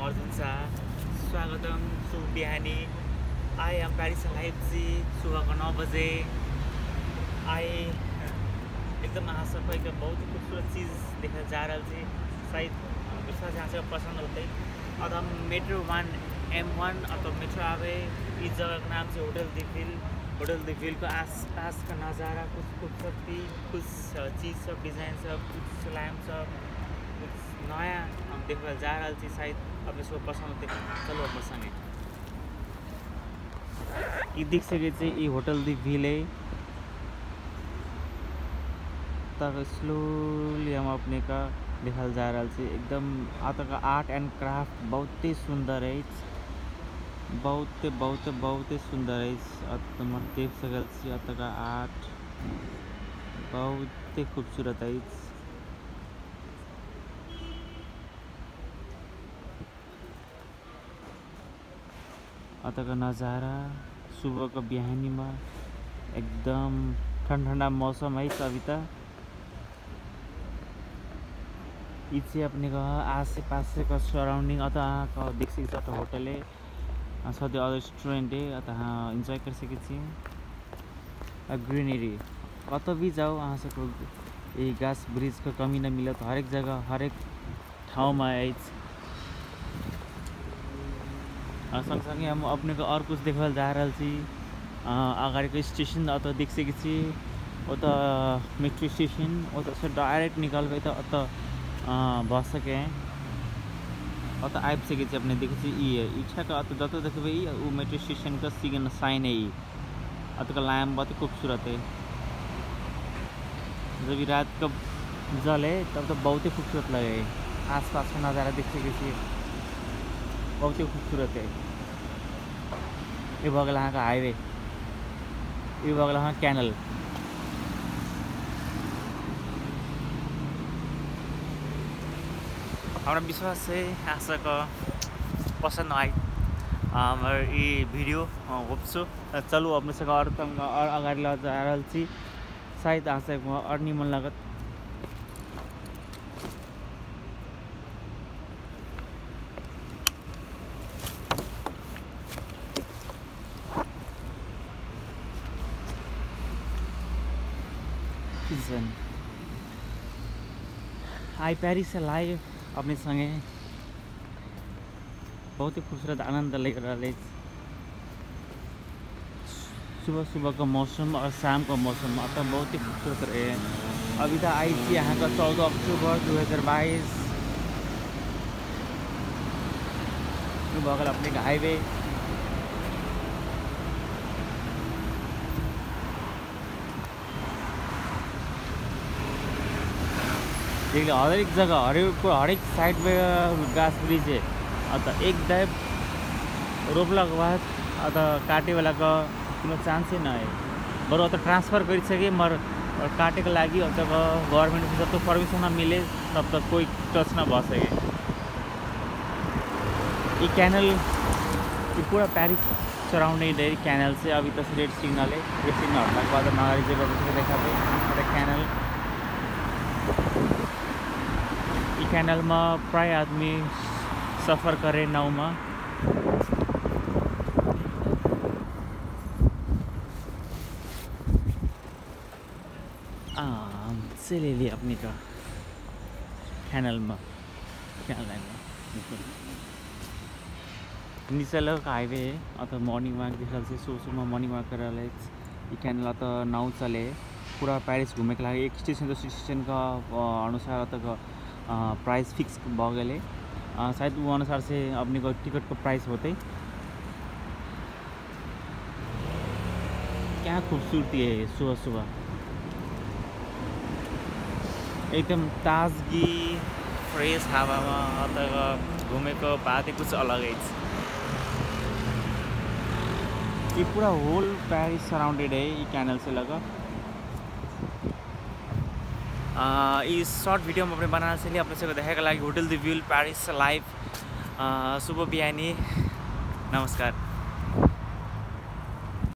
अर्जुन शाह। स्वागतम शुभ बिहानी। आए हम पेरिस लाइव जी सुबह को 9 बजे आए। एकदम आशा को एकदम बहुत ही खूबसूरत चीज़ देखने जा रहा थी। शायद विश्वास यहाँ से पसंद होते और हम मेट्रो 1 M1 अथवा मेट्रो आवे इस जगह का नाम से होटल दी विल को आसपास का नज़ारा कुछ खूबसूरती कुछ चीज़ सब डिज़ाइन सब कुछ लैम्प सब कुछ नया हम देखने जा रहा थी। शायद अब इसको पसंद होते चलो अब संगे ये दिख सके ये होटल दी विल है। तब स्लोली हम अपने का देखल जा रहा है। एकदम आता का आर्ट एंड क्राफ्ट बहुत ही सुंदर है। बहुत ही सुंदर है। तुम देख सकते आता का आर्ट बहुत ही खूबसूरत है। आता का नज़ारा सुबह का बिहानी में एकदम ठंडा मौसम है। अभी तक इसे अपने का आसे पास का सराउंडिंग अतः का देख सकते होटल है साथ रेस्टोरेंट है अतः एंजॉय कर सके ग्रीनरी कत भी जाओ अहाँ सबको ये गाछ ब्रिज को कमी न मिले तो हरेक जगह हरेक ठाउँ में आई। सँगसँगै हम अपने को और कुछ देखा जा रहा छी। अगाडि को स्टेशन अत देख सके उता मेट्रो स्टेशन उता से डायरेक्ट निकल गए तो अत बस सके अत आइ सके अपने देखे ये इच्छा का अत जत देखे वो मेट्रो स्टेशन का सिग्नल साइन है। अत का लैम्प बहुत खूबसूरत है। जब भी रात का जल है तब तो बहुत ही खूबसूरत लगे। आसपास का नज़ारा देख सके बहुत ही खूबसूरत है। ये बगल यहाँ का हाईवे ये बगल यहाँ कैनल हमारा विश्वास से आशा का पसंद आई ये वीडियो होप्सो चलो अपने से और अगाडि ल जा रहल छी। शायद आशा और निमन लागत। आई पेरिस लाइव अपने संगे बहुत ही खूबसूरत आनंद ले रहा है। सुबह का मौसम और शाम का मौसम अतः बहुत ही खूबसूरत रहे। अभी तो आई थी यहाँ का 14 अक्टूबर 2022 बगल अपने का हाईवे हर एक जगह हर एक साइड में गाछ ब्रिज है। अतः एक दाइब रोपला के बाद अतः काटे वाला का कोनो चांस ही ना है। बरु अतः ट्रांसफर कर सके मर काटे के लगी अतः गवर्नमेंट से जब तक परमिशन ना मिले तब तक कोई टच ना बस सके। ये कैनल ये पूरा पेरिस सराउंडिंग है कैनल से। अभी तक रेड सिग्नल है। रेड सिग्नल हटने के बाद नागरी जगह देखा पे कैनल कैनल में प्राय आदमी सफ़र करे नाव में। से ले लिया अपने का कैनल में नीचे का हाईवे है अतः मॉर्निंग वॉक देखल से सुबह में मॉर्निंग वॉक कर ये कैनल अतः नाव चले पूरा पेरिस घूमे के लगे। एक स्टेशन तो स्टेशन का अनुसार अतः प्राइस फिक्स भ गए। शायद वो अनुसार से अपने को टिकट को प्राइस होते। क्या खूबसूरती है सुबह सुबह एकदम ताजगी फ्रेश हवा में अतः घूमे को बात ही कुछ अलग है। ये पूरा होल पेरिस सराउंडेड है ये कैनल से लगा। इस शॉर्ट वीडियो में अपने बनाने से लिए अपने से देखेगा लगी hotel de Ville Paris live सुबह बिहानी। नमस्कार।